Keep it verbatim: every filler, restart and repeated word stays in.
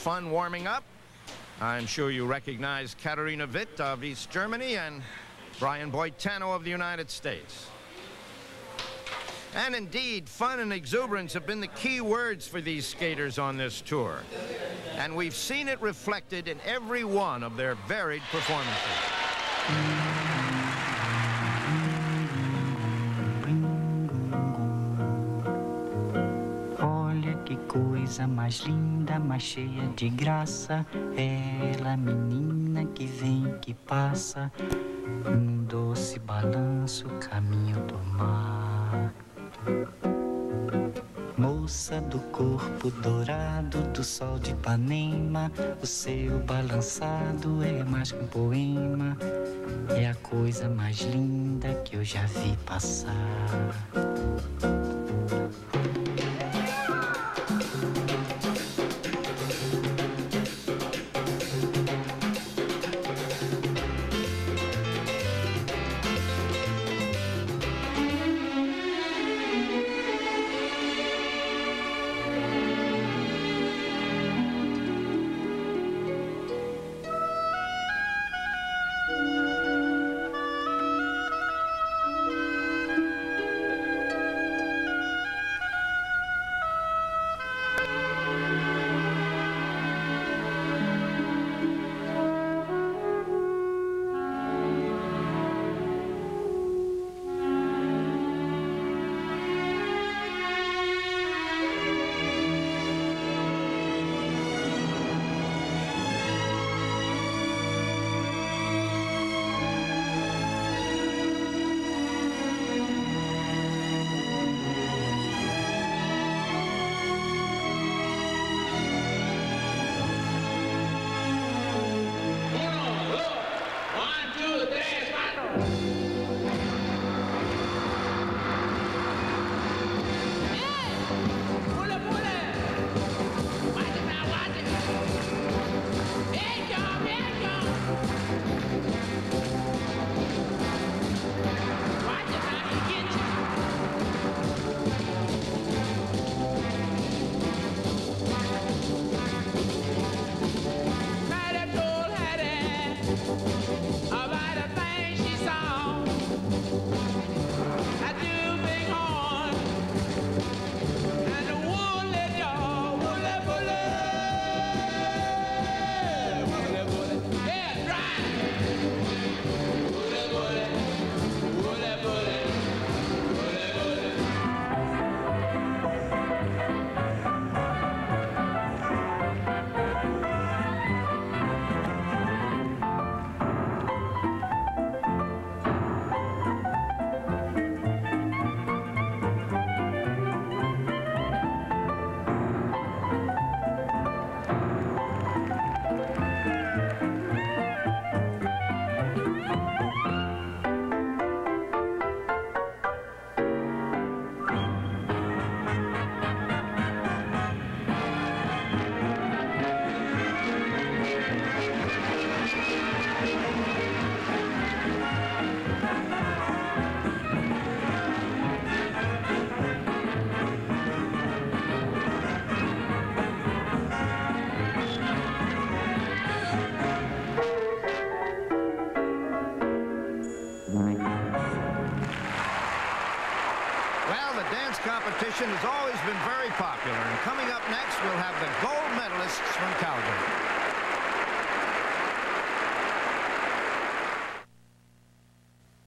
fun warming up. I'm sure you recognize Katarina Witt of East Germany and Brian Boitano of the United States. And indeed, fun and exuberance have been the key words for these skaters on this tour. And we've seen it reflected in every one of their varied performances. Que coisa mais linda, mais cheia de graça, ela, menina que vem, que passa, num doce balanço, caminho do mar. Moça do corpo dourado do sol de Ipanema, o seu balançado é mais que um poema, é a coisa mais linda que eu já vi passar. Competition has always been very popular, and coming up next we'll have the gold medalists from Calgary.